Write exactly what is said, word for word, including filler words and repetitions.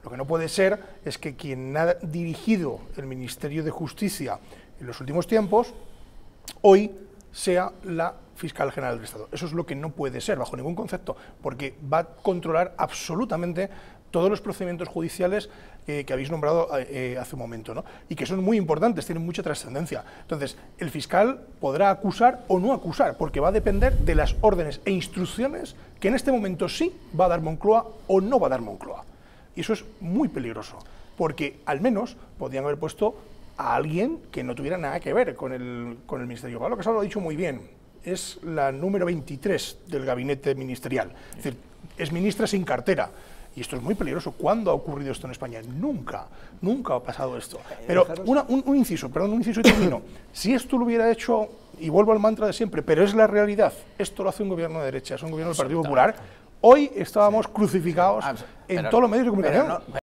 Lo que no puede ser es que quien ha dirigido el Ministerio de Justicia en los últimos tiempos, hoy sea la fiscal general del Estado. Eso es lo que no puede ser, bajo ningún concepto, porque va a controlar absolutamente todos los procedimientos judiciales eh, que habéis nombrado eh, hace un momento, ¿no? Y que son muy importantes, tienen mucha trascendencia. Entonces, el fiscal podrá acusar o no acusar, porque va a depender de las órdenes e instrucciones que en este momento sí va a dar Moncloa o no va a dar Moncloa. Y eso es muy peligroso, porque al menos podrían haber puesto a alguien que no tuviera nada que ver con el, con el Ministerio. Pablo Casado lo ha dicho muy bien, es la número veintitrés del gabinete ministerial, es decir, es ministra sin cartera. Y esto es muy peligroso. ¿Cuándo ha ocurrido esto en España? Nunca, nunca ha pasado esto. Pero una, un, un inciso, perdón, un inciso y termino. Si esto lo hubiera hecho, y vuelvo al mantra de siempre, pero es la realidad, esto lo hace un gobierno de derecha, es un gobierno del Partido Popular, hoy estábamos crucificados en todos los medios de comunicación.